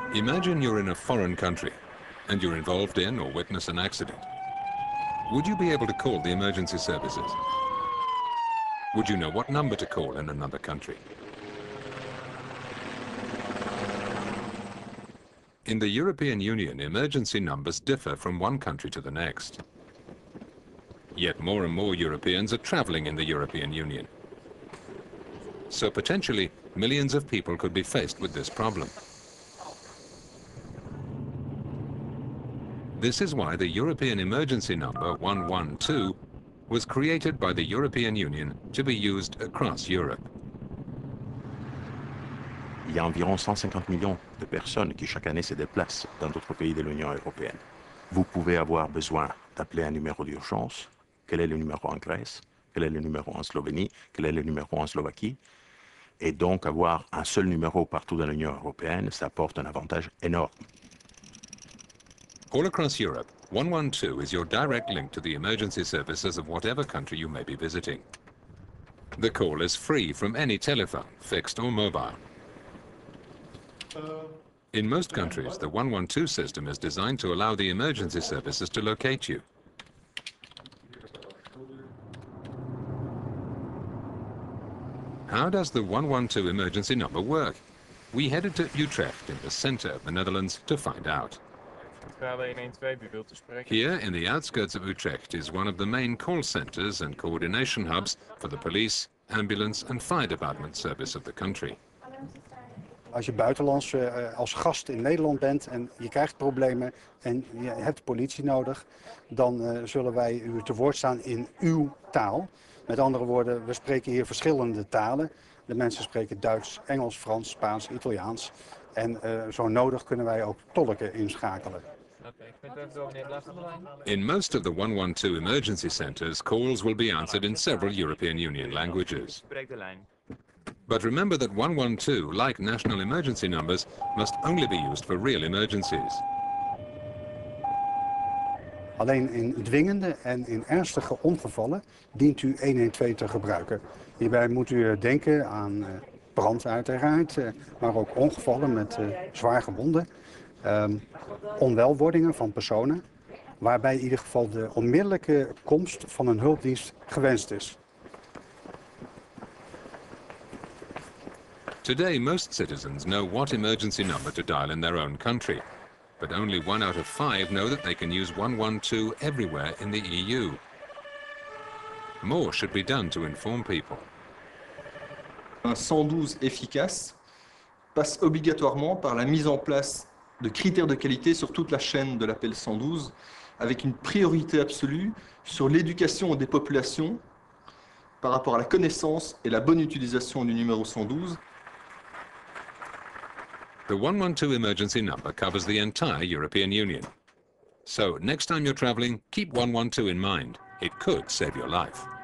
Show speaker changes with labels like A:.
A: Imagine you're in a foreign country and you're involved in or witness an accident. Would you be able to call the emergency services? Would you know what number to call in another country? In the European Union, emergency numbers differ from one country to the next. Yet more and more Europeans are traveling in the European Union. So potentially, millions of people could be faced with this problem. This is why the European emergency number 112 was created by the European Union to be used across Europe.
B: Il y a environ 150 millions de personnes qui chaque année se déplacent dans d'autres pays de l'Union européenne. Vous pouvez avoir besoin d'appeler un numéro d'urgence. Quel est le numéro en Grèce? Quel est le numéro en Slovénie? Quel est le numéro en Slovaquie? Et donc avoir un seul numéro partout dans l'Union européenne, ça apporte un avantage énorme.
A: All across Europe, 112 is your direct link to the emergency services of whatever country you may be visiting. The call is free from any telephone, fixed or mobile. In most countries, the 112 system is designed to allow the emergency services to locate you. How does the 112 emergency number work? We headed to Utrecht in the center of the Netherlands to find out. Here, in the outskirts of Utrecht, is one of the main call centers and coordination hubs for the police, ambulance and fire department service of the country.
C: Als je buitenlands als gast in Nederland bent en je krijgt problemen en je hebt politie nodig, dan zullen wij u te woord staan in uw taal. Met andere woorden, we spreken hier verschillende talen. De mensen spreken Duits, Engels, Frans, Spaans, Italiaans. En zo nodig kunnen wij ook tolken inschakelen.
A: In most of the 112 emergency centers, calls will be answered in several European Union languages. But remember that 112, like national emergency numbers, must only be used for real emergencies.
C: Alleen in dwingende en in ernstige ongevallen dient u 112 te gebruiken. Hierbij moet u denken aan brand uiteraard, maar ook ongevallen met zwaar gewonden. Onwelwordingen van personen, waarbij in ieder geval de onmiddellijke komst van een hulpdienst gewenst is.
A: Today, most citizens know what emergency number to dial in their own country, but only 1 out of 5 know that they can use 112 everywhere in the EU. More should be done to inform people.
D: Un 112 efficace passe obligatoirement par la mise en place de critères de qualité sur toute la chaîne de l'appel 112, avec une priorité absolue sur l'éducation des populations par rapport à la connaissance et la bonne utilisation du numéro 112.
A: The 112 emergency number covers the entire European Union. So next time you're traveling, keep 112 in mind. It could save your life.